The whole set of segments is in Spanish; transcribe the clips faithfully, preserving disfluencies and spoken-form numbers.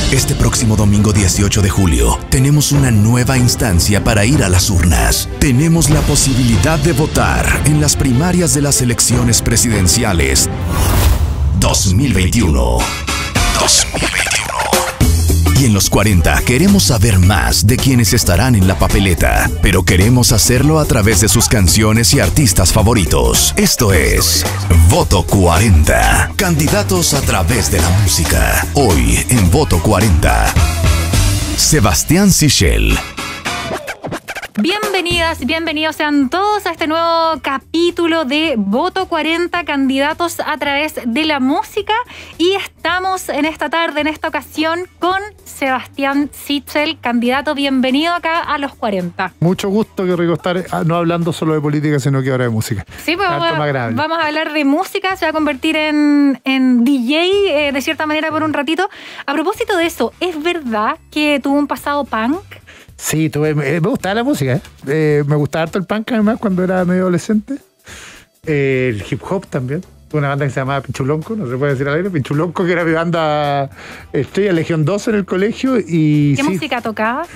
Este próximo domingo dieciocho de julio, tenemos una nueva instancia para ir a las urnas. Tenemos la posibilidad de votar en las primarias de las elecciones presidenciales dos mil veintiuno. dos mil veintiuno. Y en los cuarenta queremos saber más de quienes estarán en la papeleta, pero queremos hacerlo a través de sus canciones y artistas favoritos. Esto es Voto cuarenta. Candidatos a través de la música. Hoy en Voto cuarenta. Sebastián Sichel. Bienvenidas, bienvenidos sean todos a este nuevo capítulo de Voto cuarenta, candidatos a través de la música. Y estamos en esta tarde, en esta ocasión, con Sebastián Sichel, candidato. Bienvenido acá a los cuarenta. Mucho gusto, qué rico estar no hablando solo de política, sino que ahora de música. Sí, pues vamos a, vamos a hablar de música, se va a convertir en, en D J eh, de cierta manera por un ratito. A propósito de eso, ¿es verdad que tuvo un pasado punk? Sí, tuve, me gustaba la música, ¿eh? Eh, me gustaba harto el punk además cuando era medio adolescente. Eh, el hip hop también. Tuve una banda que se llamaba Pinchulonco, no se puede decir al aire. Pinchulonco, que era mi banda estrella, Legión doce en el colegio. Y ¿Qué sí, música tocaba?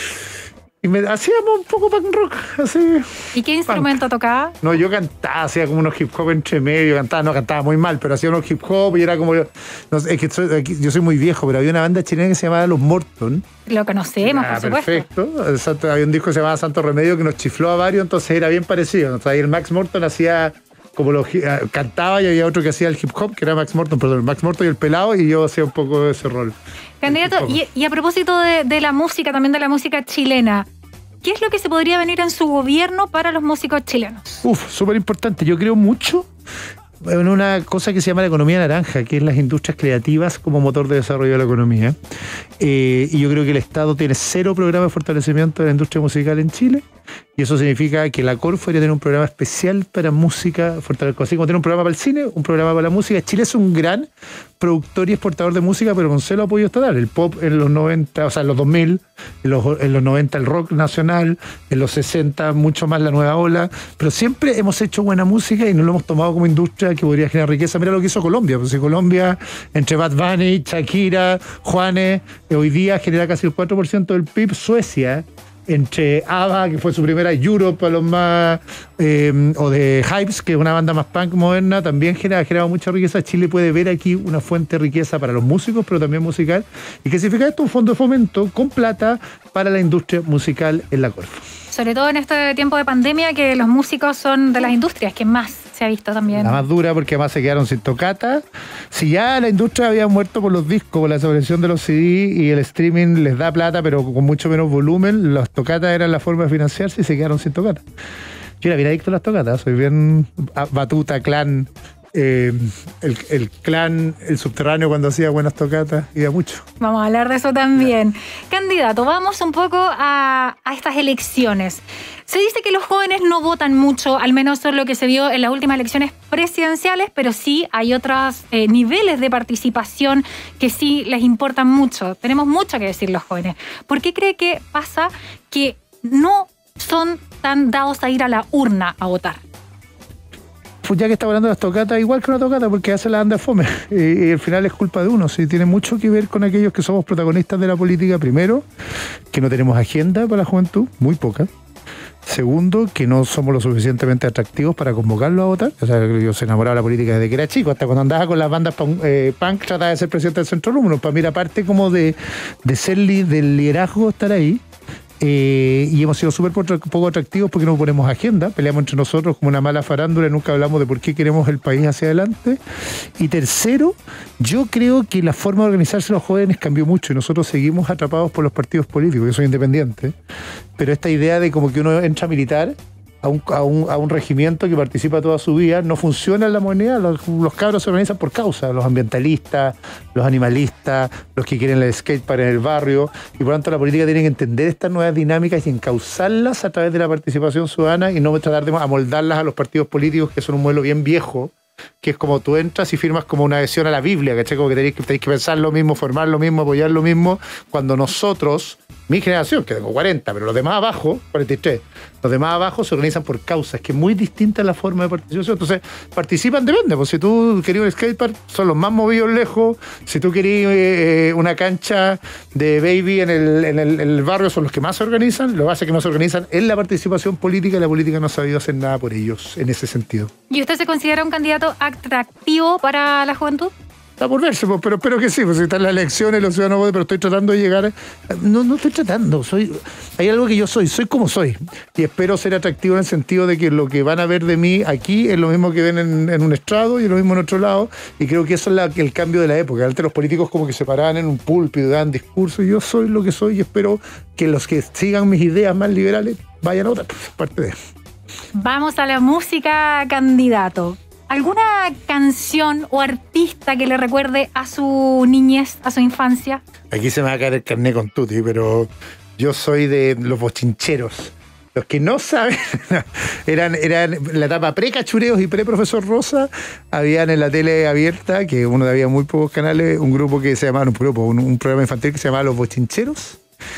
Y me hacíamos un poco punk rock, así. ¿Y qué instrumento punk. tocaba? No, yo cantaba, hacía como unos hip hop entre medio, cantaba, no cantaba muy mal, pero hacía unos hip hop y era como... No sé, es que soy, yo soy muy viejo, pero había una banda chilena que se llamaba Los Morton. Lo conocemos, ah, por supuesto. Perfecto. Había un disco que se llamaba Santo Remedio que nos chifló a varios, entonces era bien parecido. O sea, ahí el Max Morton hacía... como lo, cantaba y había otro que hacía el hip hop, que era Max Morton, perdón, Max Morton y el pelado, y yo hacía un poco de ese rol. Candidato, y, y a propósito de, de la música, también de la música chilena, ¿qué es lo que se podría venir en su gobierno para los músicos chilenos? Uf, súper importante. Yo creo mucho en una cosa que se llama la economía naranja, que es las industrias creativas como motor de desarrollo de la economía. Eh, y yo creo que el Estado tiene cero programa de fortalecimiento de la industria musical en Chile. Y eso significa que la Corfo debería tener un programa especial para música, así como tiene un programa para el cine, un programa para la música. Chile es un gran productor y exportador de música, pero con cero apoyo estatal. El pop en los noventa, o sea, en los dos mil, en los, en los noventa el rock nacional, en los sesenta mucho más la nueva ola, pero siempre hemos hecho buena música y no lo hemos tomado como industria que podría generar riqueza. Mira lo que hizo Colombia, pues si Colombia, entre Bad Bunny, Shakira, Juanes, hoy día genera casi el cuatro por ciento del P I B. Suecia, entre ABBA, que fue su primera, Europe, a los más, eh, o de Hypes, que es una banda más punk moderna, también genera, ha generado mucha riqueza. Chile puede ver aquí una fuente de riqueza para los músicos, pero también musical. ¿Y qué significa esto? Un fondo de fomento con plata para la industria musical en la Corfo. Sobre todo en este tiempo de pandemia, que los músicos son de las industrias que más se ha visto también. La más dura, porque además se quedaron sin tocata. Si ya la industria había muerto por los discos, por la desaparición de los C D y el streaming les da plata, pero con mucho menos volumen, las tocatas eran la forma de financiarse y se quedaron sin tocata. Yo era bien adicto a las tocatas, soy bien Batuta, Clan, eh, el, el Clan, el Subterráneo cuando hacía buenas tocatas, iba mucho. Vamos a hablar de eso también. Candidato, vamos un poco a, a estas elecciones. Se dice que los jóvenes no votan mucho, al menos es lo que se vio en las últimas elecciones presidenciales, pero sí hay otros eh, niveles de participación que sí les importan mucho. Tenemos mucho que decir los jóvenes. ¿Por qué cree que pasa que no son tan dados a ir a la urna a votar? Pues ya que está hablando de las tocatas, igual que una tocata, porque hace la anda fome. Y, y al final es culpa de uno. Sí, tiene mucho que ver con aquellos que somos protagonistas de la política. Primero, que no tenemos agenda para la juventud, muy poca. Segundo, que no somos lo suficientemente atractivos para convocarlo a votar. O sea, yo se enamoraba de la política desde que era chico, hasta cuando andaba con las bandas eh, punk, trataba de ser presidente del Centro Número. Para mí, aparte como de, de ser li, del liderazgo, estar ahí. Eh, y hemos sido súper poco atractivos porque no ponemos agenda, peleamos entre nosotros como una mala farándula y nunca hablamos de por qué queremos el país hacia adelante. Y tercero, yo creo que la forma de organizarse los jóvenes cambió mucho y nosotros seguimos atrapados por los partidos políticos. Yo soy independiente, pero esta idea de como que uno entra a militar a un, a un, a un regimiento que participa toda su vida, no funciona en la modernidad. Los, los cabros se organizan por causa, los ambientalistas, los animalistas, los que quieren el skatepark en el barrio, y por lo tanto la política tiene que entender estas nuevas dinámicas y encauzarlas a través de la participación ciudadana y no tratar de amoldarlas a los partidos políticos, que son un modelo bien viejo, que es como tú entras y firmas como una adhesión a la Biblia, ¿cachai? Como que tenéis que, tenéis que pensar lo mismo, formar lo mismo, apoyar lo mismo, cuando nosotros mi generación, que tengo cuarenta, pero los demás abajo, cuarenta y tres, los demás abajo se organizan por causas, que es muy distinta la forma de participación. Entonces, participan, depende, pues si tú querías un skatepark, son los más movidos lejos, si tú querías eh, una cancha de baby en el, en, el, en el barrio, son los que más se organizan. Lo que pasa es que no se organizan en la participación política, y la política no ha sabido hacer nada por ellos en ese sentido. ¿Y usted se considera un candidato atractivo para la juventud? Está por verse, pues, pero espero que sí, pues si están las elecciones, los ciudadanos votan, pero estoy tratando de llegar. No, no estoy tratando, soy. Hay algo que yo soy, soy como soy. Y espero ser atractivo en el sentido de que lo que van a ver de mí aquí es lo mismo que ven en, en un estrado y es lo mismo en otro lado. Y creo que eso es la, el cambio de la época. Antes los políticos como que se paraban en un púlpito y daban discursos. Y yo soy lo que soy y espero que los que sigan mis ideas más liberales vayan a votar. Pues, parte de. Vamos a la música, candidato. ¿Alguna canción o artista que le recuerde a su niñez, a su infancia? Aquí se me va a caer el carné con Tuti, pero yo soy de los bochincheros. Los que no saben, eran, eran la etapa pre-cachureos y pre-profesor Rosa, habían en la tele abierta, que uno había muy pocos canales, un grupo que se llamaba, un grupo, un, un programa infantil que se llamaba Los Bochincheros.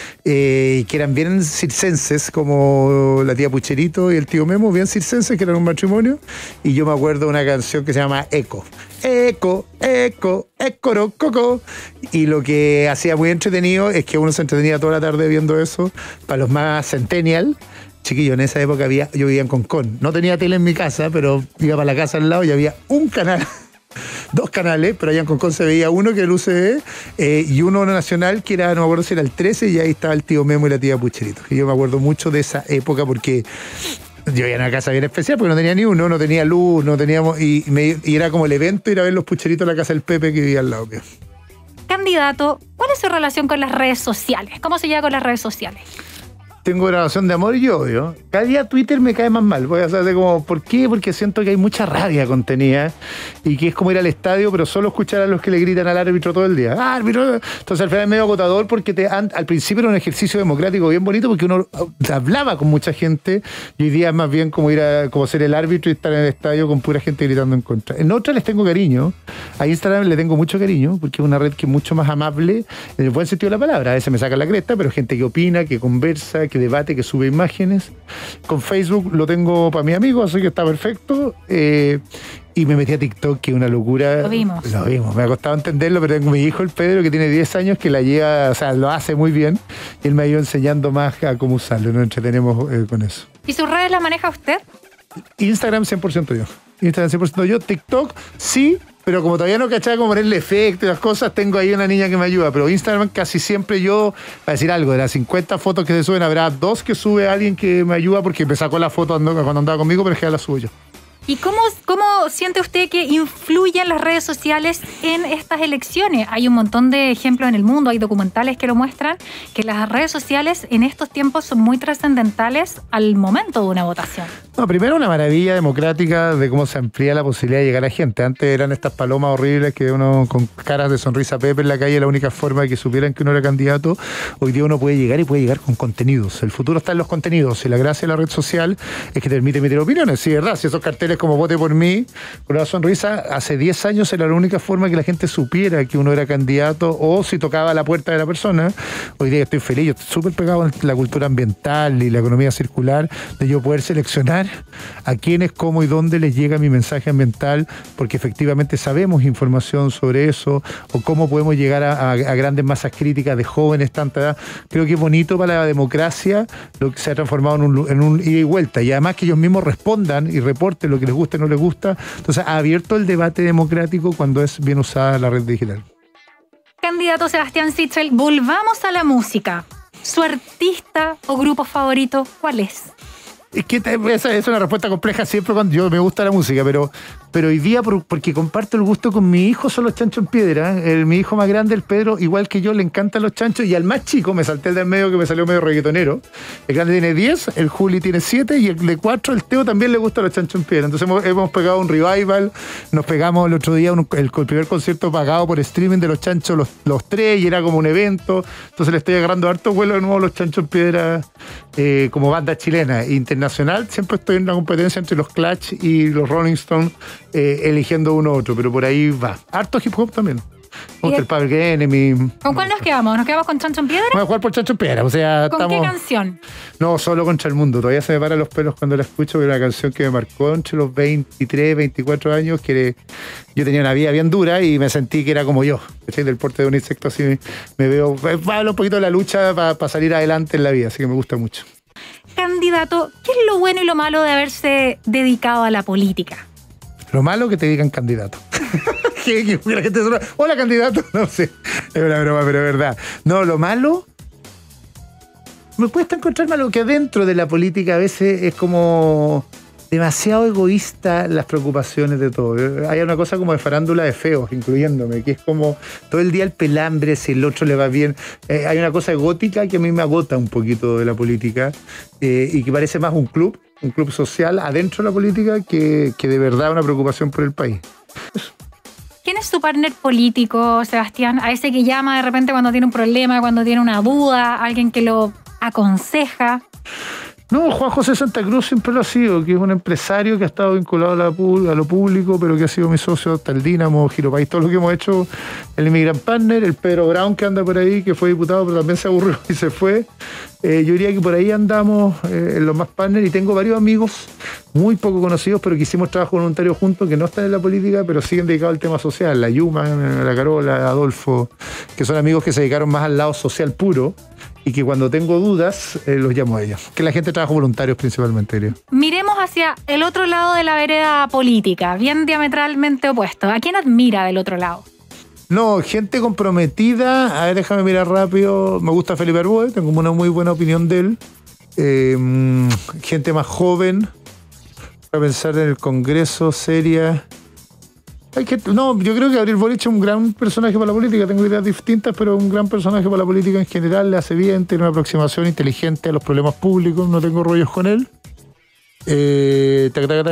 Eh, que eran bien circenses, como la tía Pucherito y el tío Memo, bien circenses, que eran un matrimonio. Y yo me acuerdo de una canción que se llama Eco. Eco, eco, eco, coco. Y lo que hacía muy entretenido es que uno se entretenía toda la tarde viendo eso. Para los más centennial, chiquillos, en esa época había, yo vivía en Concón. No tenía tele en mi casa, pero iba para la casa al lado y había un canal. Dos canales, pero allá en Concón se veía uno que era el U C B eh, y uno nacional que era, no me acuerdo si era el trece, y ahí estaba el tío Memo y la tía Pucherito. Y yo me acuerdo mucho de esa época porque yo vivía en una casa bien especial porque no tenía ni uno, no tenía luz, no teníamos, y, me, y era como el evento ir a ver los Pucheritos en la casa del Pepe que vivía al lado mío. Candidato, ¿cuál es su relación con las redes sociales? ¿Cómo se lleva con las redes sociales? Tengo grabación de amor y odio. Cada día Twitter me cae más mal. Voy a hacer como, ¿por qué? Porque siento que hay mucha rabia contenida y que es como ir al estadio, pero solo escuchar a los que le gritan al árbitro todo el día. ¡Ah, árbitro! Entonces al final es medio agotador porque te, al principio era un ejercicio democrático bien bonito porque uno hablaba con mucha gente y hoy día es más bien como ir a como ser el árbitro y estar en el estadio con pura gente gritando en contra. En otra les tengo cariño. A Instagram le tengo mucho cariño porque es una red que es mucho más amable en el buen sentido de la palabra. A veces me saca la cresta, pero gente que opina, que conversa, que debate, que sube imágenes. Con Facebook lo tengo para mis amigos, así que está perfecto. Eh, y me metí a TikTok, que es una locura. Lo vimos. Lo vimos. Me ha costado entenderlo, pero tengo mi hijo, el Pedro, que tiene diez años, que la lleva, o sea, lo hace muy bien. Y él me ha ido enseñando más a cómo usarlo. Nos entretenemos eh, con eso. ¿Y sus redes las maneja usted? Instagram cien por ciento yo. Instagram cien por ciento yo. TikTok sí, pero como todavía no cachaba cómo ponerle efecto y las cosas, tengo ahí una niña que me ayuda. Pero Instagram casi siempre yo, para decir algo, de las cincuenta fotos que se suben, habrá dos que sube alguien que me ayuda porque me sacó la foto cuando andaba conmigo, pero es que ya la subo yo. ¿Y cómo, cómo siente usted que influyen las redes sociales en estas elecciones? Hay un montón de ejemplos en el mundo, hay documentales que lo muestran, que las redes sociales en estos tiempos son muy trascendentales al momento de una votación. No, primero una maravilla democrática de cómo se amplía la posibilidad de llegar a gente. Antes eran estas palomas horribles que uno con caras de sonrisa Pepe en la calle, la única forma de que supieran que uno era candidato. Hoy día uno puede llegar y puede llegar con contenidos. El futuro está en los contenidos y la gracia de la red social es que te permite emitir opiniones. Sí, es verdad, si esos carteles como vote por mí, con una sonrisa, hace diez años era la única forma que la gente supiera que uno era candidato o si tocaba la puerta de la persona. Hoy día estoy feliz, yo estoy súper pegado en la cultura ambiental y la economía circular, de yo poder seleccionar a quiénes, cómo y dónde les llega mi mensaje ambiental, porque efectivamente sabemos información sobre eso, o cómo podemos llegar a, a, a grandes masas críticas de jóvenes, tanta edad. Creo que es bonito para la democracia lo que se ha transformado en un, en un ida y vuelta, y además que ellos mismos respondan y reporten lo que les gusta y no les gusta. Entonces ha abierto el debate democrático cuando es bien usada la red digital. Candidato Sebastián Sichel, volvamos a la música. ¿Su artista o grupo favorito cuál es? Es que esa es una respuesta compleja siempre cuando yo me gusta la música, pero, pero hoy día, por, porque comparto el gusto con mi hijo, son los Chanchos en Piedra. El, mi hijo más grande, el Pedro, igual que yo, le encantan los chanchos. Y al más chico, me salté el del medio que me salió medio reggaetonero. El grande tiene diez, el Juli tiene siete y el de cuatro, el Teo, también le gustan los Chanchos en Piedra. Entonces hemos, hemos pegado un revival. Nos pegamos el otro día un, el, el primer concierto pagado por streaming de los Chanchos, los, los tres, y era como un evento. Entonces le estoy agarrando harto vuelo de nuevo a los Chanchos en Piedra eh, como banda chilena internacional. Siempre estoy en una competencia entre los Clash y los Rolling Stones, eh, eligiendo uno u otro, pero por ahí va. Harto hip hop también. Me gusta el Public Enemy. ¿Con cuál nos quedamos? ¿Nos quedamos con Chancho en Piedra? Vamos a jugar por Chancho en Piedra. O sea, ¿Con estamos... qué canción? No, Solo contra el mundo. Todavía se me paran los pelos cuando la escucho, pero es una canción que me marcó entre los veintitrés, veinticuatro años, que yo tenía una vida bien dura y me sentí que era como yo. ¿Cachai? Del porte de un insecto, así me, me veo... Habla un poquito de la lucha para pa salir adelante en la vida, así que me gusta mucho. Candidato, ¿qué es lo bueno y lo malo de haberse dedicado a la política? Lo malo que te digan candidato. que, que la gente se... Hola, candidato. No sé, es una broma, pero es verdad. No, lo malo... Me cuesta encontrar malo que adentro de la política a veces es como demasiado egoísta las preocupaciones de todo. Hay una cosa como de farándula de feos, incluyéndome, que es como todo el día el pelambre, si el otro le va bien. Eh, hay una cosa egótica que a mí me agota un poquito de la política eh, y que parece más un club, un club social adentro de la política que, que de verdad una preocupación por el país. Eso. ¿Quién es tu partner político, Sebastián? A ese que llama de repente cuando tiene un problema, cuando tiene una duda, alguien que lo aconseja. No, Juan José Santa Cruz siempre lo ha sido, que es un empresario que ha estado vinculado a, la, a lo público, pero que ha sido mi socio hasta el Dínamo, Giro País, todo lo que hemos hecho, el Immigrant Partner, el Pedro Brown que anda por ahí, que fue diputado, pero también se aburrió y se fue. Eh, yo diría que por ahí andamos eh, en los más partners, y tengo varios amigos muy poco conocidos, pero que hicimos trabajo voluntario juntos, que no están en la política, pero siguen dedicados al tema social, la Yuma, la Carola, Adolfo, que son amigos que se dedicaron más al lado social puro, y que cuando tengo dudas eh, los llamo a ellos. Que la gente trabaja voluntarios principalmente, creo. Miremos hacia el otro lado de la vereda política, bien diametralmente opuesto. ¿A quién admira del otro lado? No, gente comprometida. A ver, déjame mirar rápido. Me gusta Felipe Arbóez, tengo una muy buena opinión de él. Eh, gente más joven. Para pensar en el Congreso, seria. Hay que, no, yo creo que Gabriel Boric es un gran personaje para la política. Tengo ideas distintas, pero un gran personaje para la política en general. Le hace bien, tiene una aproximación inteligente a los problemas públicos. No tengo rollos con él. Eh,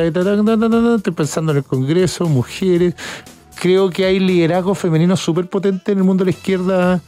estoy pensando en el Congreso, mujeres. Creo que hay liderazgo femenino súper potente en el mundo de la izquierda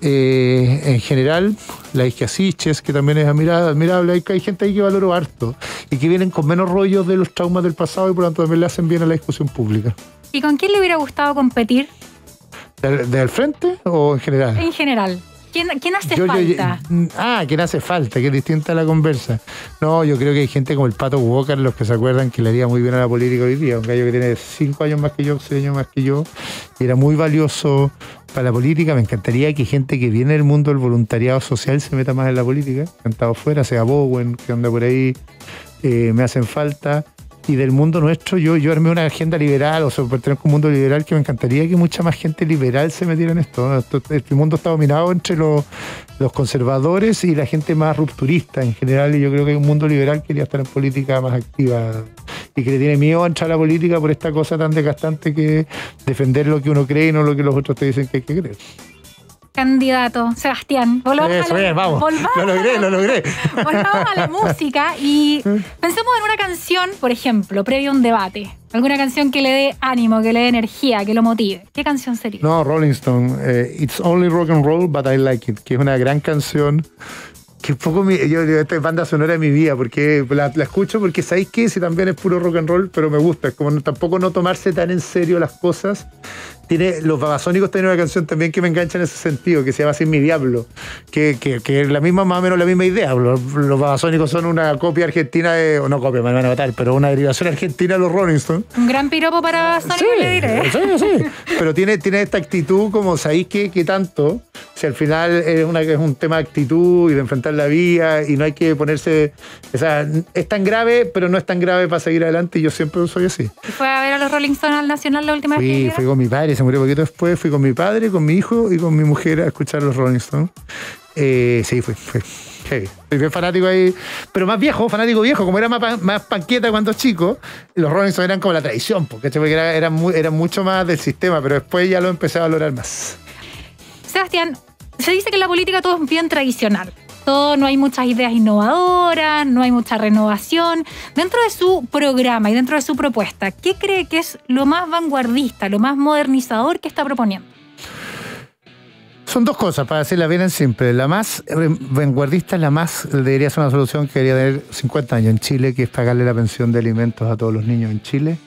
eh, en general. La Isquia Siches, que también es admirable. Hay, hay gente ahí que valoro harto y que vienen con menos rollos de los traumas del pasado y por lo tanto también le hacen bien a la discusión pública. ¿Y con quién le hubiera gustado competir? ¿De, de al frente o en general? En general. ¿Quién, quién hace yo, falta? Yo, yo, ah, ¿quién hace falta? Que es distinta a la conversa. No, yo creo que hay gente como el Pato Walker, los que se acuerdan, que le haría muy bien a la política hoy día. Un gallo que tiene cinco años más que yo, seis años más que yo. Y era muy valioso para la política. Me encantaría que gente que viene del mundo del voluntariado social se meta más en la política. Cantado fuera, sea Bowen, que anda por ahí. Eh, me hacen falta. Y del mundo nuestro, yo, yo armé una agenda liberal, o sea, pertenezco a un mundo liberal que me encantaría que mucha más gente liberal se metiera en esto. El mundo está dominado entre los, los conservadores y la gente más rupturista en general, y yo creo que hay un mundo liberal que quería estar en política más activa y que le tiene miedo a entrar a la política por esta cosa tan desgastante que es defender lo que uno cree y no lo que los otros te dicen que hay que creer. Candidato, Sebastián. Volvamos Eso, a la, bien, vamos. Volvamos lo logré, a la, lo logré. Volvamos a la música y pensemos en una canción, por ejemplo, previo a un debate. Alguna canción que le dé ánimo, que le dé energía, que lo motive. ¿Qué canción sería? No, Rolling Stone. Eh, It's Only Rock and Roll, But I Like It, que es una gran canción. Que un poco mi, yo, esta es banda sonora de mi vida, porque la, la escucho porque sabéis que si también es puro rock and roll, pero me gusta. Es como no, tampoco no tomarse tan en serio las cosas. Tiene, los Babasónicos tienen una canción también que me engancha en ese sentido, que se llama Sin mi diablo, que, que, que es la misma, más o menos la misma idea. Los, los Babasónicos son una copia argentina de, o no copia, me van a matar, pero una derivación argentina de los Rolling Stones. Un gran piropo para Sónico, sí, le diré. Sí, sí. Pero tiene, tiene esta actitud como, ¿sabéis qué, qué tanto? Si al final es, una, es un tema de actitud y de enfrentar la vida y no hay que ponerse... O sea, es tan grave, pero no es tan grave para seguir adelante, y yo siempre soy así. ¿Y fue a ver a los Rolling Stones al Nacional la última fui, vez que fui con mi padre, se murió poquito después, fui con mi padre, con mi hijo y con mi mujer a escuchar los Rolling Stones. Eh, sí, fui, fui. Heavy. Soy bien fanático ahí, pero más viejo, fanático viejo, como era más, más panqueta cuando chico, los Rolling Stones eran como la tradición, porque eran, eran, muy, eran mucho más del sistema, pero después ya lo empecé a valorar más. Sebastián, se dice que en la política todo es bien tradicional. Todo, no hay muchas ideas innovadoras, no hay mucha renovación. Dentro de su programa y dentro de su propuesta, ¿qué cree que es lo más vanguardista, lo más modernizador que está proponiendo? Son dos cosas, para decirla bien en simple. La más vanguardista, la más, debería ser una solución que debería tener cincuenta años en Chile, que es pagarle la pensión de alimentos a todos los niños en Chile.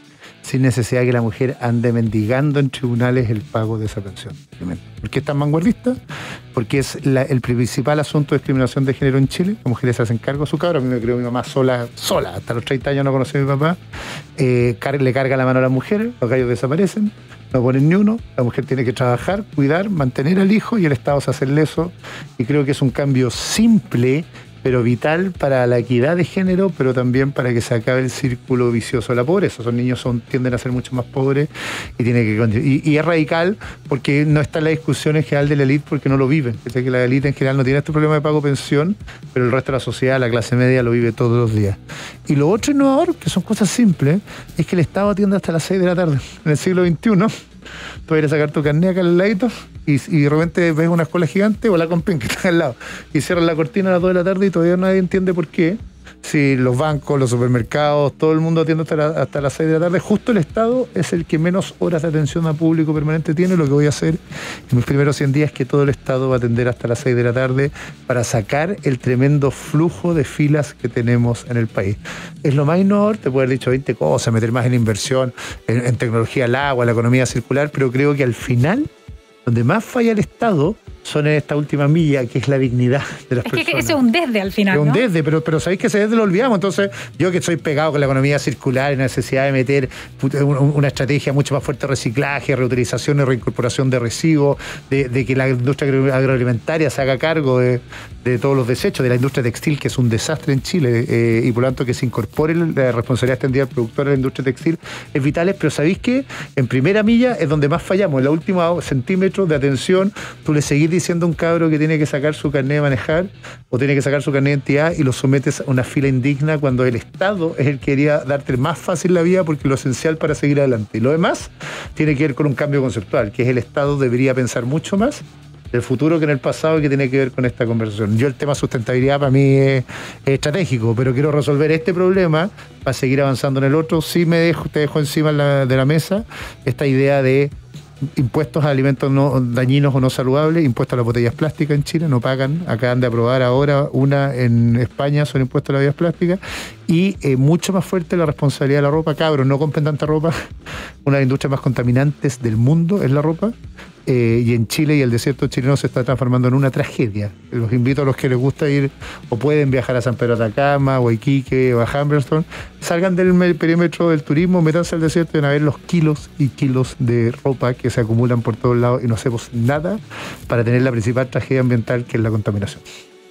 sin necesidad de que la mujer ande mendigando en tribunales el pago de esa pensión. ¿Por qué es tan vanguardista? Porque es la, el principal asunto de discriminación de género en Chile. Las mujeres se hacen cargo de su cabra. A mí me crió mi mamá sola, sola. Hasta los treinta años no conocí a mi papá. Eh, car le carga la mano a las mujeres, los gallos desaparecen, no ponen ni uno. La mujer tiene que trabajar, cuidar, mantener al hijo y el Estado se hace leso. Y creo que es un cambio simple, pero vital para la equidad de género, pero también para que se acabe el círculo vicioso de la pobreza. Esos niños son, tienden a ser mucho más pobres y tiene que y, y es radical porque no está en la discusión en general de la élite porque no lo viven. Es que la élite en general no tiene este problema de pago pensión, pero el resto de la sociedad, la clase media, lo vive todos los días. Y lo otro innovador, que son cosas simples, es que el Estado atiende hasta las seis de la tarde. En el siglo veintiuno, tú vas a ir a sacar tu carnet acá al ladito y, y de repente ves una escuela gigante o la Compen que está al lado y cierran la cortina a las dos de la tarde y todavía nadie entiende por qué. Si los bancos, los supermercados, todo el mundo atiende hasta, la, hasta las seis de la tarde, justo el Estado es el que menos horas de atención a público permanente tiene. Lo que voy a hacer en mis primeros cien días es que todo el Estado va a atender hasta las seis de la tarde para sacar el tremendo flujo de filas que tenemos en el país. Es lo más innovador, te puedo haber dicho veinte cosas, meter más en inversión, en, en tecnología al agua, en la economía circular, pero creo que al final, donde más falla el Estado son en esta última milla, que es la dignidad de las es personas. Que eso es un desde al final, Es un ¿no? desde, pero, pero sabéis que ese desde lo olvidamos. Entonces, yo que soy pegado con la economía circular y la necesidad de meter una estrategia mucho más fuerte de reciclaje, reutilización y reincorporación de residuos, de, de que la industria agroalimentaria se haga cargo de, de todos los desechos, de la industria textil, que es un desastre en Chile, eh, y por lo tanto que se incorpore la responsabilidad extendida del productor de la industria textil, es vital. Pero sabéis que en primera milla es donde más fallamos. En la última centímetro de atención, tú le seguís diciendo a un cabro que tiene que sacar su carnet de manejar o tiene que sacar su carnet de identidad y lo sometes a una fila indigna cuando el Estado es el que quería darte más fácil la vida porque es lo esencial para seguir adelante. Y lo demás tiene que ver con un cambio conceptual, que es el Estado debería pensar mucho más del futuro que en el pasado y que tiene que ver con esta conversación. Yo el tema sustentabilidad para mí es, es estratégico, pero quiero resolver este problema para seguir avanzando en el otro. Sí me dejo, te dejo encima de la, de la mesa esta idea de impuestos a alimentos no dañinos o no saludables, impuestos a las botellas plásticas en Chile, no pagan, acaban de aprobar ahora una en España, son impuestos a las botellas plásticas, y eh, mucho más fuerte la responsabilidad de la ropa. Cabros, no compren tanta ropa, una de las industrias más contaminantes del mundo es la ropa, eh, y en Chile y el desierto chileno se está transformando en una tragedia. Los invito a los que les gusta ir o pueden viajar a San Pedro de Atacama o a Iquique o a Humberston, salgan del perímetro del turismo, métanse al desierto y van a ver los kilos y kilos de ropa que se acumulan por todos lados y no hacemos nada para tener la principal tragedia ambiental, que es la contaminación.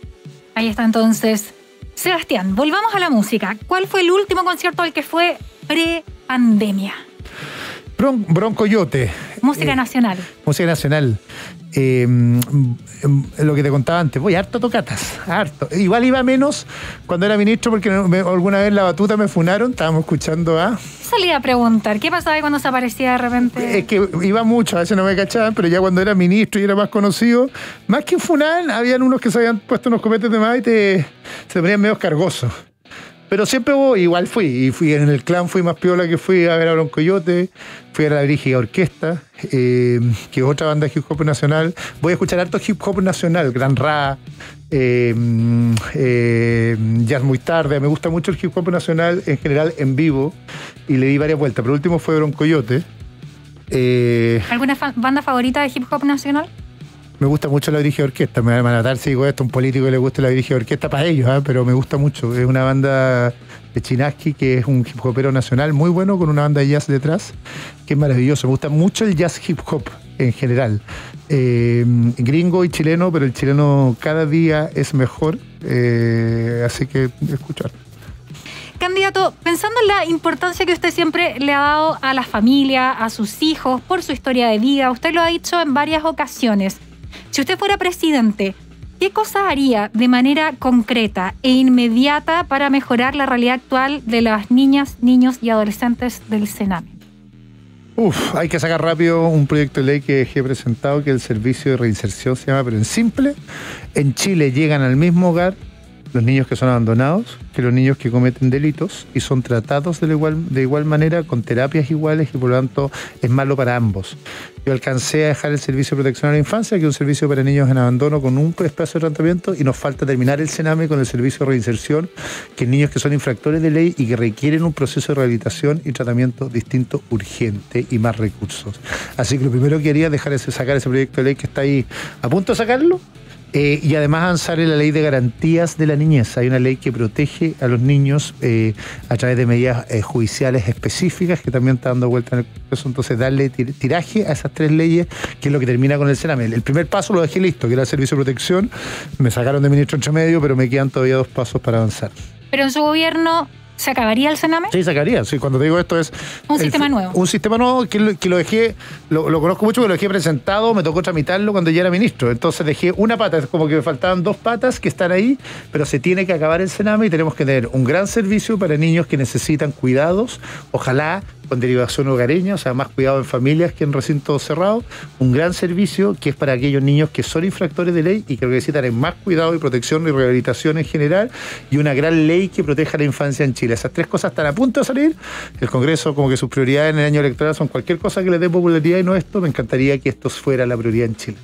Ahí está entonces. Sebastián, volvamos a la música. ¿Cuál fue el último concierto al que fue pre-pandemia? Bron, Broncoyote. Música eh, nacional. Música nacional. Eh, lo que te contaba antes, voy harto tocatas, harto. Igual iba menos cuando era ministro porque me, alguna vez la batuta me funaron, estábamos escuchando a... Salía a preguntar, ¿qué pasaba cuando se aparecía de repente? Es que iba mucho, a veces no me cachaban, pero ya cuando era ministro y era más conocido, más que funar, habían unos que se habían puesto unos copetes de más y te, se ponían medio cargosos. Pero siempre voy, igual fui, y fui en el clan, fui más piola que fui a ver a Broncoyote, fui a la Brígida Orquesta, eh, que es otra banda de hip hop nacional. Voy a escuchar harto hip hop nacional, Gran Ra, eh, eh, Jazz Muy Tarde. Me gusta mucho el hip hop nacional en general en vivo, y le di varias vueltas, pero el último fue Broncoyote. Eh, ¿Alguna fa- banda favorita de hip hop nacional? Me gusta mucho la Brígida Orquesta, me van a matar si digo esto, un político que le guste la Brígida Orquesta para ellos, ¿eh? Pero me gusta mucho. Es una banda de Chinaski, que es un hip hopero nacional muy bueno, con una banda de jazz detrás, que es maravilloso. Me gusta mucho el jazz hip hop en general. Eh, gringo y chileno, pero el chileno cada día es mejor, eh, así que escuchar. Candidato, pensando en la importancia que usted siempre le ha dado a la familia, a sus hijos, por su historia de vida, usted lo ha dicho en varias ocasiones. Si usted fuera presidente, ¿qué cosas haría de manera concreta e inmediata para mejorar la realidad actual de las niñas, niños y adolescentes del Sename? Uf, hay que sacar rápido un proyecto de ley que he presentado, que es el servicio de reinserción, se llama, pero en simple. En Chile llegan al mismo hogar los niños que son abandonados que los niños que cometen delitos y son tratados de igual, de igual manera, con terapias iguales y por lo tanto es malo para ambos. Yo alcancé a dejar el servicio de protección a la infancia, que es un servicio para niños en abandono con un espacio de tratamiento, y nos falta terminar el CENAME con el servicio de reinserción, que es niños que son infractores de ley y que requieren un proceso de rehabilitación y tratamiento distinto, urgente y más recursos. Así que lo primero que quería es dejar ese, sacar ese proyecto de ley que está ahí a punto de sacarlo. Eh, y además avanzar en la ley de garantías de la niñez. Hay una ley que protege a los niños eh, a través de medidas eh, judiciales específicas que también está dando vuelta en el Congreso. Entonces darle tir tiraje a esas tres leyes, que es lo que termina con el CENAME. El primer paso lo dejé listo, que era el servicio de protección. Me sacaron de ministro entre medio, pero me quedan todavía dos pasos para avanzar. Pero en su gobierno... ¿se acabaría el CENAME? Sí, se acabaría. Sí, cuando te digo esto es... Un el, sistema nuevo. Un sistema nuevo que lo, que lo dejé, lo, lo conozco mucho, que lo dejé presentado, me tocó tramitarlo cuando ya era ministro. Entonces dejé una pata, es como que me faltaban dos patas que están ahí, pero se tiene que acabar el CENAME y tenemos que tener un gran servicio para niños que necesitan cuidados, ojalá con derivación hogareña, o sea, más cuidado en familias que en recintos cerrados, un gran servicio que es para aquellos niños que son infractores de ley y que necesitan más cuidado y protección y rehabilitación en general, y una gran ley que proteja a la infancia en Chile. Esas tres cosas están a punto de salir. El Congreso, como que sus prioridades en el año electoral son cualquier cosa que le dé popularidad y no esto. Me encantaría que esto fuera la prioridad en Chile.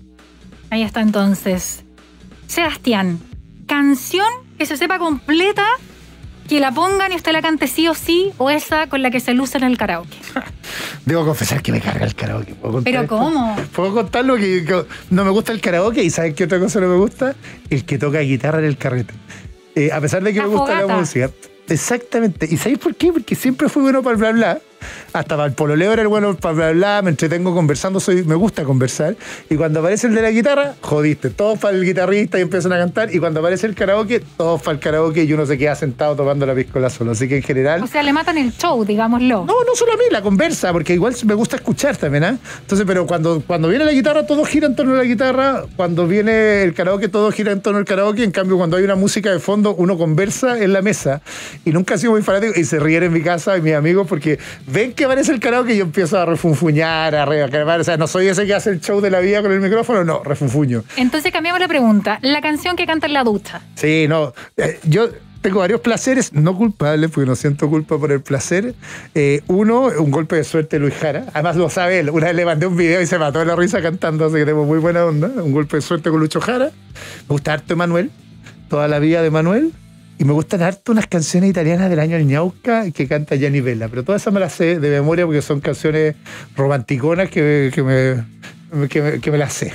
Ahí está entonces. Sebastián, canción que se sepa completa, que la pongan y usted la cante sí o sí, o esa con la que se luce en el karaoke. Debo confesar que me carga el karaoke. ¿Pero esto? cómo? ¿Puedo contar lo que, que no me gusta el karaoke? ¿Y sabes qué otra cosa no me gusta? El que toca guitarra en el carrete. Eh, a pesar de que la me gusta fogata. la música. Exactamente. ¿Y sabéis por qué? Porque siempre fui bueno para el bla bla. Hasta para el pololeo era el bueno para bla bla, me entretengo conversando, soy, me gusta conversar. Y cuando aparece el de la guitarra, jodiste, todos para el guitarrista y empiezan a cantar. Y cuando aparece el karaoke, todos para el karaoke y uno se queda sentado tomando la piscola solo. Así que en general... O sea, le matan el show, digámoslo. No, no solo a mí, la conversa, porque igual me gusta escuchar también, ¿eh? Entonces, pero cuando, cuando viene la guitarra, todo gira en torno a la guitarra. Cuando viene el karaoke, todo gira en torno al karaoke. En cambio, cuando hay una música de fondo, uno conversa en la mesa. Y nunca he sido muy fanático. Y se ríen en mi casa y mis amigos porque ven que aparece el karaoke y yo empiezo a refunfuñar, a reclamar. O sea, no soy ese que hace el show de la vida con el micrófono, no, refunfuño. Entonces cambiamos la pregunta. La canción que canta en la ducha. Sí, no. Eh, yo tengo varios placeres, no culpables, porque no siento culpa por el placer. Eh, uno, un golpe de suerte de Luis Jara. Además lo sabe él. Una vez le mandé un video y se mató de la risa cantando, así que tengo muy buena onda. Un golpe de suerte con Lucho Jara. Me gusta harto Emanuel, toda la vida de Emanuel. Y me gustan harto unas canciones italianas del año Ñauca que canta Gianni Vella. Pero todas esas me las sé de memoria porque son canciones romanticonas que, que, me, que, me, que me las sé.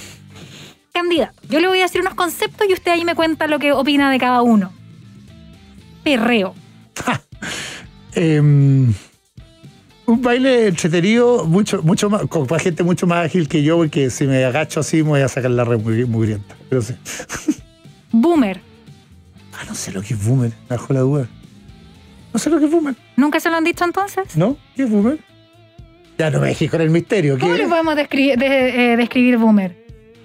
Candidato, yo le voy a decir unos conceptos y usted ahí me cuenta lo que opina de cada uno. Perreo. eh, un baile entretenido, mucho, mucho más, con gente mucho más ágil que yo, porque si me agacho así me voy a sacar la red muy mugrienta. Pero sí. Boomer. Ah, no sé lo que es boomer, me dejó la duda. No sé lo que es boomer. ¿Nunca se lo han dicho entonces? ¿No? ¿Qué es boomer? Ya no me dejé con el misterio. ¿Cómo ¿Qué? le podemos descri de, eh, describir boomer?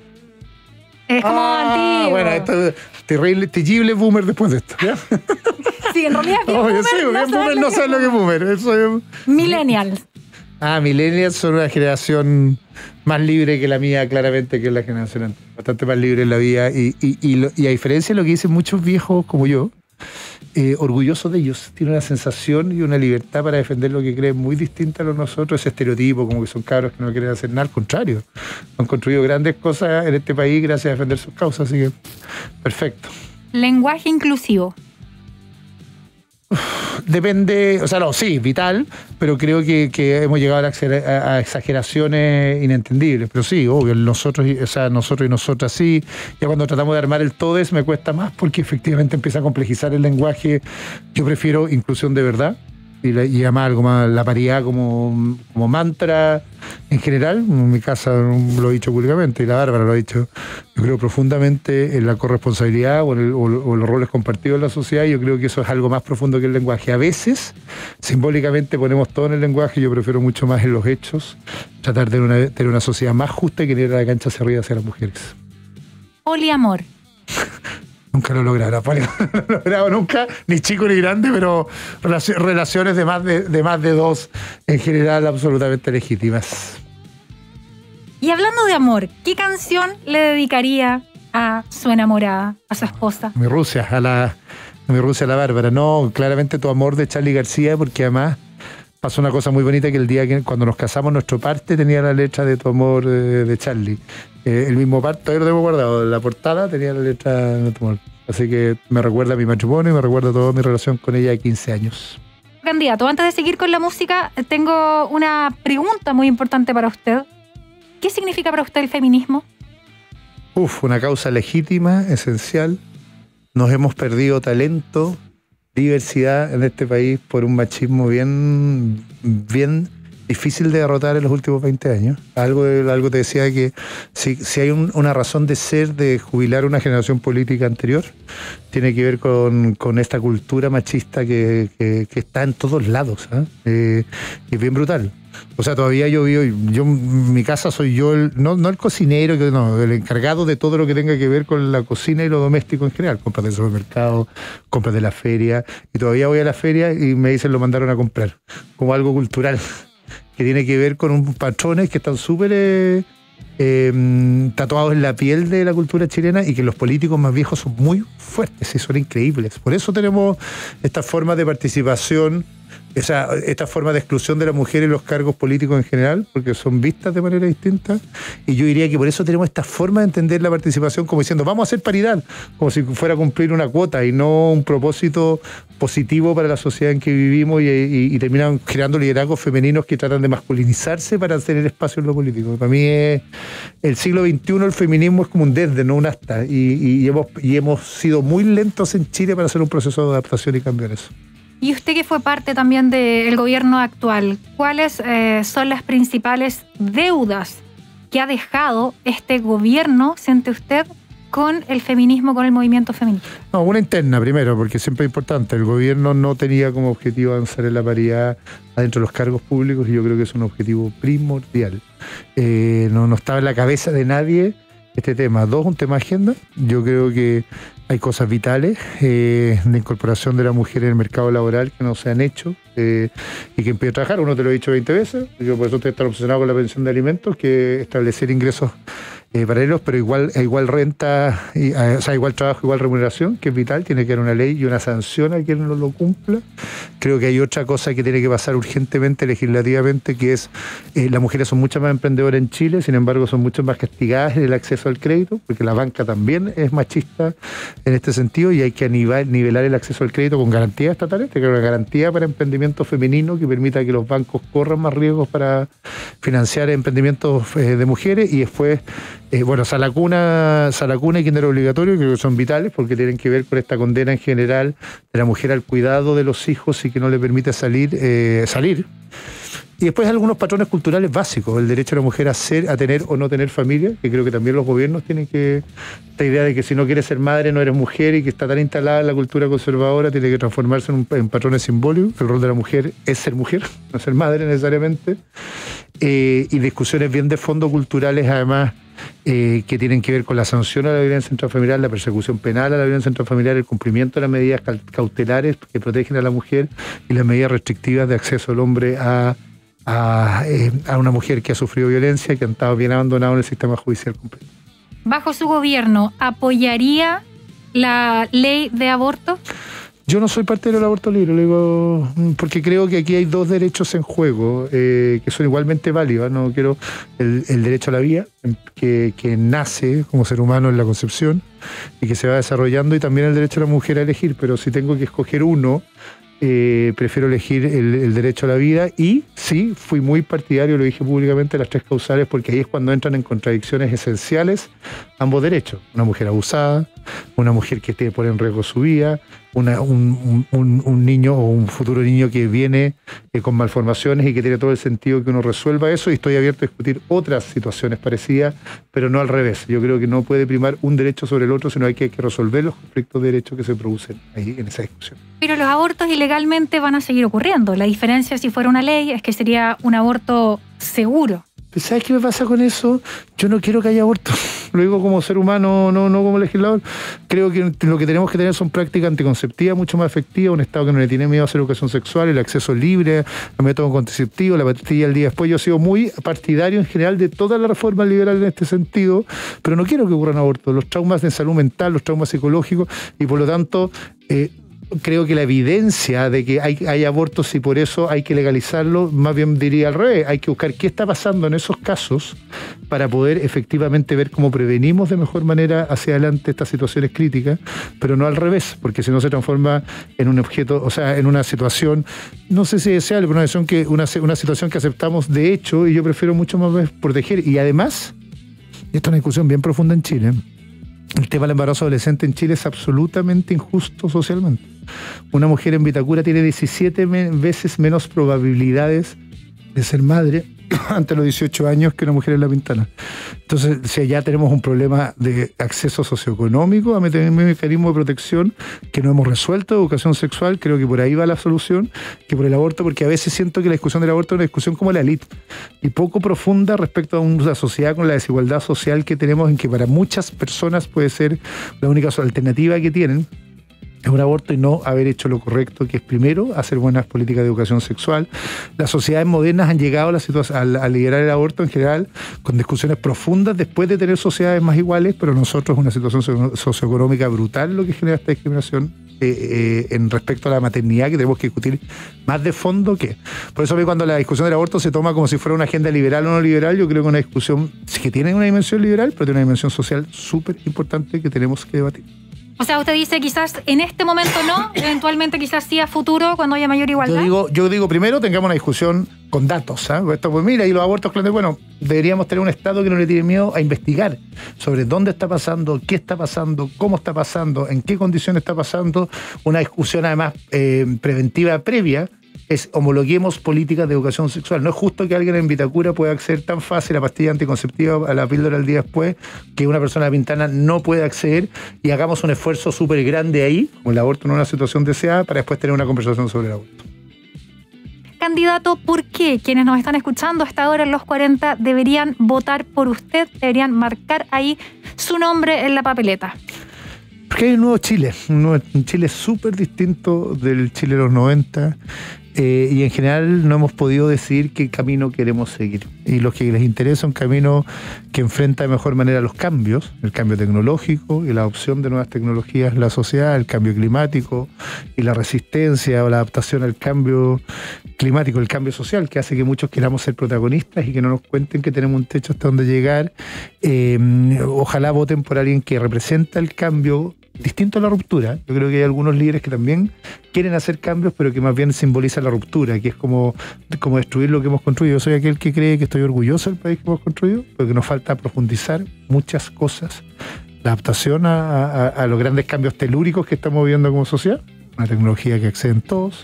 Es como ah, antiguo. Bueno, esto es terrible, terrible boomer después de esto, ¿ya? Sí, en realidad bien Oye, boomer, sí, no bien saben boomer lo no que sabe lo que es boomer. Eso es... Millennials. Ah, millennials son una generación más libre que la mía, claramente, que es la generación anterior. Bastante más libre en la vida. Y, y, y, lo, y a diferencia de lo que dicen muchos viejos como yo, eh, orgullosos de ellos, tienen una sensación y una libertad para defender lo que creen muy distinta a lo nosotros, ese estereotipo, como que son cabros que no quieren hacer nada, al contrario. Han construido grandes cosas en este país gracias a defender sus causas, así que perfecto. Lenguaje inclusivo. Depende, o sea, no, sí, vital, pero creo que, que hemos llegado a, a, a exageraciones inentendibles. Pero sí, obvio, nosotros, o sea, nosotros y nosotras sí. Ya cuando tratamos de armar el todes me cuesta más porque efectivamente empieza a complejizar el lenguaje. Yo prefiero inclusión de verdad y, la, y además algo más, la paridad como, como mantra en general. En mi casa lo he dicho públicamente y la Bárbara lo ha dicho. Yo creo profundamente en la corresponsabilidad o en, el, o, o los roles compartidos en la sociedad. Y yo creo que eso es algo más profundo que el lenguaje. A veces, simbólicamente ponemos todo en el lenguaje. Yo prefiero mucho más en los hechos. Tratar de una, tener una sociedad más justa y que niega la cancha hacia arriba hacia las mujeres. Poliamor. Nunca lo he logrado, no lo he logrado nunca, ni chico ni grande, pero relaciones de más de, de más de dos en general absolutamente legítimas. Y hablando de amor, ¿qué canción le dedicaría a su enamorada, a su esposa? Mi Rusia, a la, a mi Rusia, a la Bárbara. No, claramente tu amor de Charly García, porque además pasó una cosa muy bonita que el día que cuando nos casamos, nuestro parte tenía la letra de tu amor de, de Charly. Eh, el mismo parte, todavía lo tengo guardado, la portada tenía la letra de tu amor. Así que me recuerda a mi matrimonio y me recuerda toda mi relación con ella de quince años. Candidato, antes de seguir con la música, tengo una pregunta muy importante para usted. ¿Qué significa para usted el feminismo? Uf, una causa legítima, esencial. Nos hemos perdido talento, diversidad en este país por un machismo bien, bien difícil de derrotar en los últimos veinte años. Algo, algo te decía que si, si hay un, una razón de ser de jubilar una generación política anterior, tiene que ver con, con esta cultura machista que, que, que está en todos lados, ¿eh? Eh, y es bien brutal. O sea, todavía yo vivo, yo en mi casa soy yo, el, no, no el cocinero, no, el encargado de todo lo que tenga que ver con la cocina y lo doméstico en general. Compras del supermercado, compras de la feria, y todavía voy a la feria y me dicen lo mandaron a comprar, como algo cultural, que tiene que ver con un patrones que están súper eh, eh, tatuados en la piel de la cultura chilena y que los políticos más viejos son muy fuertes y son increíbles. Por eso tenemos esta forma de participación, esa, esta forma de exclusión de la mujer en los cargos políticos en general, porque son vistas de manera distinta, y yo diría que por eso tenemos esta forma de entender la participación como diciendo vamos a hacer paridad, como si fuera a cumplir una cuota y no un propósito positivo para la sociedad en que vivimos y, y, y terminan creando liderazgos femeninos que tratan de masculinizarse para hacer el espacio en lo político. Para mí es, el siglo veintiuno el feminismo es como un desde, no un hasta, y, y, hemos, y hemos sido muy lentos en Chile para hacer un proceso de adaptación y cambio en eso. Y usted que fue parte también del gobierno actual, ¿cuáles eh, son las principales deudas que ha dejado este gobierno, siente usted, con el feminismo, con el movimiento feminista? No, una interna primero, porque siempre es importante. El gobierno no tenía como objetivo avanzar en la paridad adentro de los cargos públicos y yo creo que es un objetivo primordial. Eh, no, no estaba en la cabeza de nadie este tema. Dos, un tema de agenda. Yo creo que hay cosas vitales eh, de incorporación de la mujer en el mercado laboral que no se han hecho eh, y que empiece a trabajar. Uno te lo he dicho veinte veces, yo por eso estoy tan obsesionado con la pensión de alimentos, que establecer ingresos eh, paralelos, pero igual, igual renta, y, o sea, igual trabajo, igual remuneración, que es vital, tiene que haber una ley y una sanción a quien no lo cumpla. Creo que hay otra cosa que tiene que pasar urgentemente legislativamente, que es eh, las mujeres son mucho más emprendedoras en Chile, sin embargo son mucho más castigadas en el acceso al crédito, porque la banca también es machista en este sentido y hay que nivelar, nivelar el acceso al crédito con garantías estatales, que es una garantía para emprendimiento femenino que permita que los bancos corran más riesgos para financiar emprendimientos eh, de mujeres y después Eh, bueno, Salacuna, Salacuna y Kinder obligatorio, creo que son vitales porque tienen que ver con esta condena en general de la mujer al cuidado de los hijos y que no le permite salir. Eh, salir. Y después algunos patrones culturales básicos, el derecho de la mujer a ser, a tener o no tener familia, que creo que también los gobiernos tienen que, esta idea de que si no quieres ser madre no eres mujer y que está tan instalada en la cultura conservadora, tiene que transformarse en, un, en patrones simbólicos. El rol de la mujer es ser mujer, no ser madre necesariamente. Eh, y discusiones bien de fondo culturales además, Eh, que tienen que ver con la sanción a la violencia intrafamiliar, la persecución penal a la violencia intrafamiliar, el cumplimiento de las medidas cautelares que protegen a la mujer y las medidas restrictivas de acceso al hombre a, a, eh, a una mujer que ha sufrido violencia y que ha estado bien abandonado en el sistema judicial completo. ¿Bajo su gobierno apoyaría la ley de aborto? Yo no soy partidario del aborto libre, lo digo, porque creo que aquí hay dos derechos en juego eh, que son igualmente válidos. No quiero el, el derecho a la vida, que, que nace como ser humano en la concepción y que se va desarrollando, y también el derecho a la mujer a elegir, pero si tengo que escoger uno, eh, prefiero elegir el, el derecho a la vida. Y sí, fui muy partidario, lo dije públicamente, las tres causales, porque ahí es cuando entran en contradicciones esenciales ambos derechos. Una mujer abusada, una mujer que te pone en riesgo su vida, Una, un, un, un niño o un futuro niño que viene eh, con malformaciones y que tiene todo el sentido que uno resuelva eso, y estoy abierto a discutir otras situaciones parecidas, pero no al revés. Yo creo que no puede primar un derecho sobre el otro, sino hay que, hay que resolver los conflictos de derechos que se producen ahí en esa discusión. Pero los abortos ilegalmente van a seguir ocurriendo. La diferencia, si fuera una ley, es que sería un aborto seguro. ¿Sabes qué me pasa con eso? Yo no quiero que haya aborto. Lo digo como ser humano, no, no como legislador. Creo que lo que tenemos que tener son prácticas anticonceptivas mucho más efectivas, un Estado que no le tiene miedo a hacer educación sexual, el acceso libre al método contraceptivo, la pastilla al día después. Yo he sido muy partidario en general de toda la reforma liberal en este sentido, pero no quiero que ocurran abortos. Los traumas de salud mental, los traumas psicológicos, y por lo tanto... Eh, creo que la evidencia de que hay, hay abortos y por eso hay que legalizarlo, más bien diría al revés, hay que buscar qué está pasando en esos casos para poder efectivamente ver cómo prevenimos de mejor manera hacia adelante estas situaciones críticas, pero no al revés, porque si no se transforma en un objeto, o sea, en una situación, no sé si deseable, pero una situación que, una, una situación que aceptamos de hecho, y yo prefiero mucho más proteger. Y además, y esta es una discusión bien profunda en Chile, el tema del embarazo adolescente en Chile es absolutamente injusto socialmente. Una mujer en Vitacura tiene diecisiete veces menos probabilidades de ser madre ante los dieciocho años que una mujer en La Pintana. Entonces, si allá tenemos un problema de acceso socioeconómico a mecanismo de protección que no hemos resuelto, educación sexual, creo que por ahí va la solución, que por el aborto, porque a veces siento que la discusión del aborto es una discusión como la elite y poco profunda respecto a una sociedad con la desigualdad social que tenemos, en que para muchas personas puede ser la única alternativa que tienen. Es un aborto y no haber hecho lo correcto, que es primero hacer buenas políticas de educación sexual. Las sociedades modernas han llegado a, la situación, a, a liderar el aborto en general con discusiones profundas después de tener sociedades más iguales, pero nosotros una situación socioeconómica brutal lo que genera esta discriminación eh, eh, en respecto a la maternidad, que tenemos que discutir más de fondo que... Por eso cuando la discusión del aborto se toma como si fuera una agenda liberal o no liberal, yo creo que una discusión que tiene una dimensión liberal, pero tiene una dimensión social súper importante que tenemos que debatir. O sea, usted dice quizás en este momento no, eventualmente quizás sí a futuro cuando haya mayor igualdad. Yo digo, yo digo primero tengamos una discusión con datos. ¿eh? Esto, pues mira, y los abortos clandestinos, bueno, deberíamos tener un Estado que no le tiene miedo a investigar sobre dónde está pasando, qué está pasando, cómo está pasando, en qué condiciones está pasando. Una discusión además eh, preventiva previa. Es homologuemos políticas de educación sexual. No es justo que alguien en Vitacura pueda acceder tan fácil a la pastilla anticonceptiva, a la píldora el día después, que una persona de Pintana no puede acceder, y hagamos un esfuerzo súper grande ahí, como el aborto no es una situación deseada, para después tener una conversación sobre el aborto. Candidato, ¿por qué quienes nos están escuchando hasta ahora en los cuarenta deberían votar por usted, deberían marcar ahí su nombre en la papeleta? Porque hay un nuevo Chile, un, nuevo, un Chile súper distinto del Chile de los noventa, eh, y en general no hemos podido decidir qué camino queremos seguir. Y los que les interesa un camino que enfrenta de mejor manera los cambios, el cambio tecnológico y la adopción de nuevas tecnologías en la sociedad, el cambio climático y la resistencia o la adaptación al cambio climático, el cambio social, que hace que muchos queramos ser protagonistas y que no nos cuenten que tenemos un techo hasta donde llegar. Eh, ojalá voten por alguien que representa el cambio distinto a la ruptura. Yo creo que hay algunos líderes que también quieren hacer cambios, pero que más bien simbolizan la ruptura, que es como, como destruir lo que hemos construido. Yo soy aquel que cree que estoy orgulloso del país que hemos construido, porque nos falta profundizar muchas cosas. La adaptación a, a, a los grandes cambios telúricos que estamos viviendo como sociedad, una tecnología que acceden todos,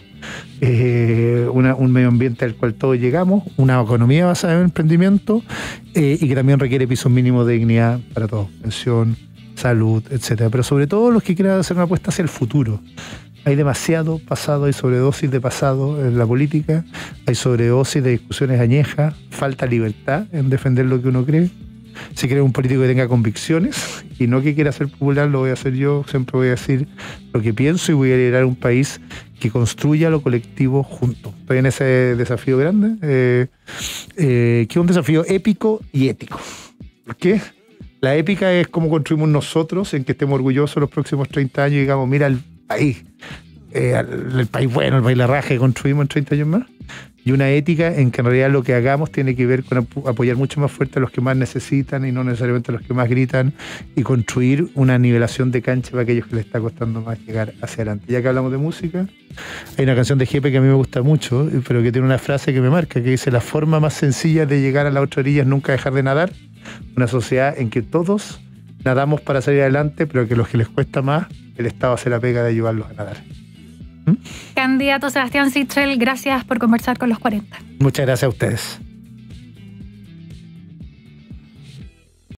eh, una, un medio ambiente al cual todos llegamos, una economía basada en el emprendimiento, eh, y que también requiere pisos mínimos de dignidad para todos, pensión, salud, etcétera. Pero sobre todo los que quieran hacer una apuesta hacia el futuro. Hay demasiado pasado, hay sobredosis de pasado en la política, hay sobredosis de discusiones añejas, falta libertad en defender lo que uno cree. Si quiere un político que tenga convicciones y no que quiera ser popular, lo voy a hacer yo. Siempre voy a decir lo que pienso y voy a liderar un país que construya lo colectivo juntos. Estoy en ese desafío grande, eh, eh, que es un desafío épico y ético. ¿Por qué? La épica es cómo construimos nosotros, en que estemos orgullosos los próximos treinta años y digamos, mira el país, eh, el, el país bueno, el país la raja que construimos en treinta años más. Y una ética en que en realidad lo que hagamos tiene que ver con ap- apoyar mucho más fuerte a los que más necesitan y no necesariamente a los que más gritan, y construir una nivelación de cancha para aquellos que les está costando más llegar hacia adelante. Ya que hablamos de música, hay una canción de Jepe que a mí me gusta mucho, pero que tiene una frase que me marca, que dice: la forma más sencilla de llegar a la otra orilla es nunca dejar de nadar. Una sociedad en que todos nadamos para salir adelante, pero que a los que les cuesta más, el Estado hace la pega de ayudarlos a nadar. ¿Mm? Candidato Sebastián Sichel, gracias por conversar con los cuarenta. Muchas gracias a ustedes.